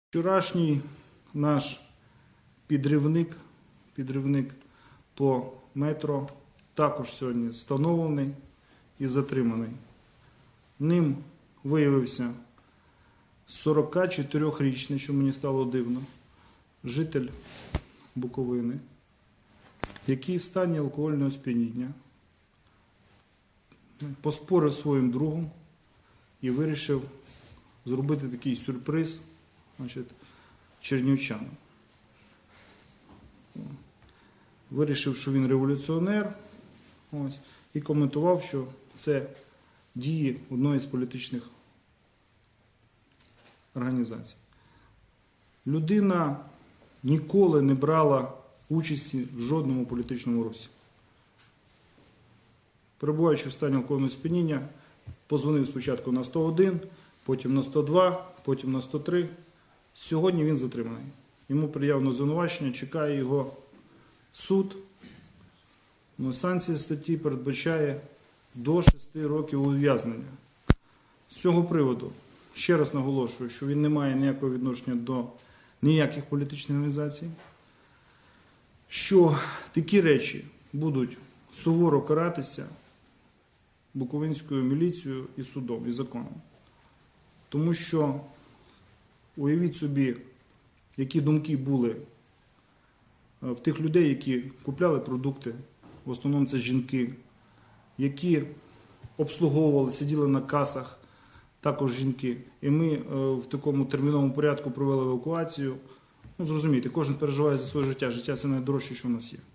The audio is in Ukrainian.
Вчорашній наш підривник по метро також сьогодні встановлений і затриманий. Ним виявився 44-річний, що мені стало дивно, житель Буковини, який в стані алкогольного сп'яніння поспорив зі своїм другом і вирішив зробити такий сюрприз, чернівчанам. Вирішив, що він революціонер, і коментував, що це дії одної з політичних організацій. Людина ніколи не брала участі в жодному політичному русі. Перебуваючи в стані алкогольного сп'яніння, подзвонив спочатку на 101, потім на 102, потім на 103. Сьогодні він затриманий. Йому пред'явлено звинувачення, чекає його суд. Санкція статті передбачає до 6 років ув'язнення. З цього приводу ще раз наголошую, що він не має ніякого відношення до ніяких політичних організацій, що такі речі будуть суворо каратися буковинською міліцією і судом, і законом. Тому що уявіть собі, які думки були в тих людей, які купляли продукти, в основному це жінки, які обслуговували, сиділи на касах, також жінки. І ми в такому терміновому порядку провели евакуацію. Зрозумійте, кожен переживає за своє життя. Життя – це найдорожче, що в нас є.